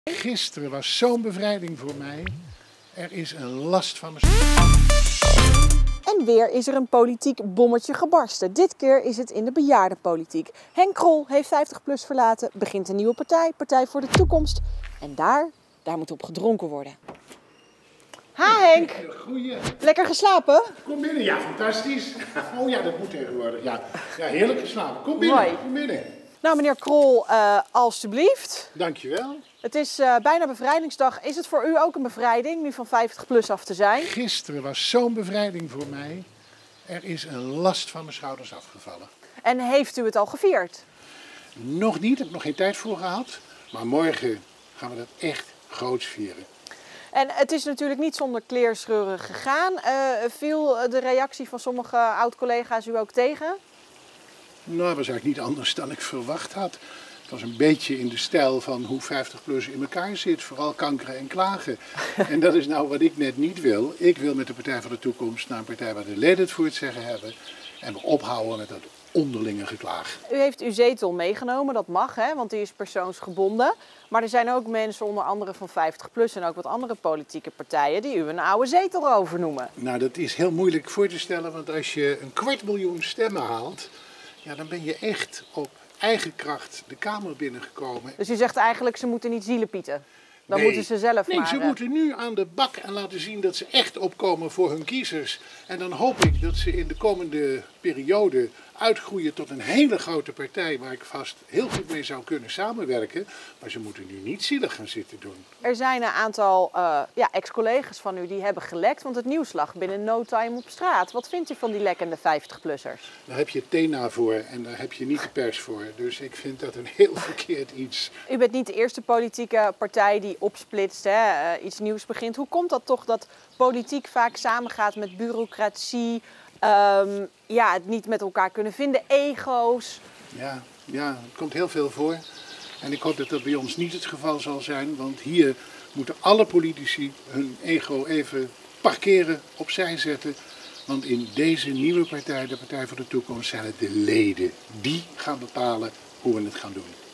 Gisteren was zo'n bevrijding voor mij. Er is een last van me. En weer is er een politiek bommetje gebarsten. Dit keer is het in de bejaardenpolitiek. Henk Krol heeft 50PLUS verlaten, begint een nieuwe partij, Partij voor de Toekomst. En daar moet op gedronken worden. Ha Henk! Goeie. Lekker geslapen? Kom binnen, ja, fantastisch. Oh ja, dat moet tegenwoordig. Ja, heerlijk geslapen. Kom binnen, Mooi. kom binnen. Nou meneer Krol, alstublieft. Dankjewel. Het is bijna bevrijdingsdag. Is het voor u ook een bevrijding, nu van 50PLUS af te zijn? Gisteren was zo'n bevrijding voor mij. Er is een last van mijn schouders afgevallen. En heeft u het al gevierd? Nog niet, ik heb nog geen tijd voor gehad. Maar morgen gaan we dat echt groots vieren. En het is natuurlijk niet zonder kleerscheuren gegaan. Viel de reactie van sommige oud-collega's u ook tegen? Nou, dat was eigenlijk niet anders dan ik verwacht had. Het was een beetje in de stijl van hoe 50PLUS in elkaar zit. Vooral kankeren en klagen. En dat is nou wat ik net niet wil. Ik wil met de Partij voor de Toekomst naar een partij waar de leden het voor het zeggen hebben. En we ophouden met dat onderlinge geklaag. U heeft uw zetel meegenomen, dat mag, hè, want die is persoonsgebonden. Maar er zijn ook mensen, onder andere van 50PLUS en ook wat andere politieke partijen, die u een oude zetelrover noemen. Nou, dat is heel moeilijk voor te stellen, want als je 250.000 stemmen haalt, ja, dan ben je echt op eigen kracht de Kamer binnengekomen. Dus u zegt eigenlijk, ze moeten niet zielepieten. Dan Nee. moeten ze zelf Nee, maar... ze moeten nu aan de bak en laten zien dat ze echt opkomen voor hun kiezers. En dan hoop ik dat ze in de komende periode uitgroeien tot een hele grote partij waar ik vast heel goed mee zou kunnen samenwerken. Maar ze moeten nu niet zielig gaan zitten doen. Er zijn een aantal ex-collega's van u die hebben gelekt, want het nieuws lag binnen no time op straat. Wat vindt u van die lekkende 50PLUS'ers? Daar heb je TENA voor en daar heb je niet de pers voor. Dus ik vind dat een heel verkeerd iets. U bent niet de eerste politieke partij die opsplitst, hè, iets nieuws begint. Hoe komt dat toch dat politiek vaak samengaat met bureaucratie, het niet met elkaar kunnen vinden, ego's? Ja, het komt heel veel voor. En ik hoop dat dat bij ons niet het geval zal zijn, want hier moeten alle politici hun ego even parkeren, opzij zetten. Want in deze nieuwe partij, de Partij voor de Toekomst, zijn het de leden die gaan bepalen hoe we het gaan doen.